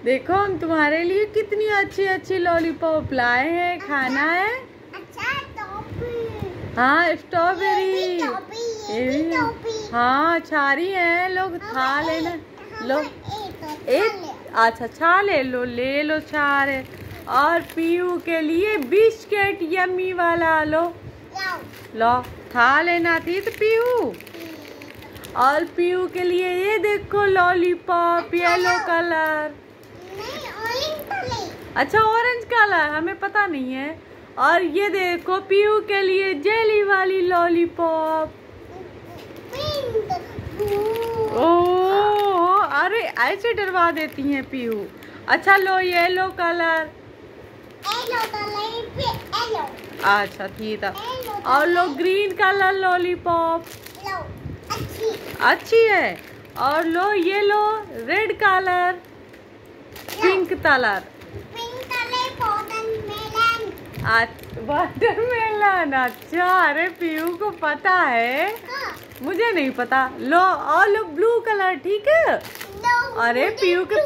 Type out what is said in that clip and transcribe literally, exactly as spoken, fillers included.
देखो हम तुम्हारे लिए कितनी अच्छी अच्छी लॉलीपॉप लाए हैं। खाना है? अच्छा टॉफी। हाँ स्ट्रॉबेरी। हाँ छारी है, लोग खा लेना। लो एक अच्छा छा ले लो, ले लो छार। और पीयू के लिए बिस्किट यम्मी वाला लो लो, खा लेना थी तो पीयू। और पीयू के लिए ये देखो लॉलीपॉप येलो कलर। अच्छा ऑरेंज कलर हमें पता नहीं है। और ये देखो पीयू के लिए जेली वाली लॉलीपॉप। ओह अरे ऐसे डरवा देती हैं पीयू। अच्छा लो येलो कलर। अच्छा ठीक है। और लो ग्रीन कलर लॉलीपॉप। अच्छी है। और लो ये लो red colour, pink colour. Watermelon. अच्छा अरे पीयू को पता है, मुझे नहीं पता। लो और लो ब्लू कलर। ठीक है। अरे पीयू के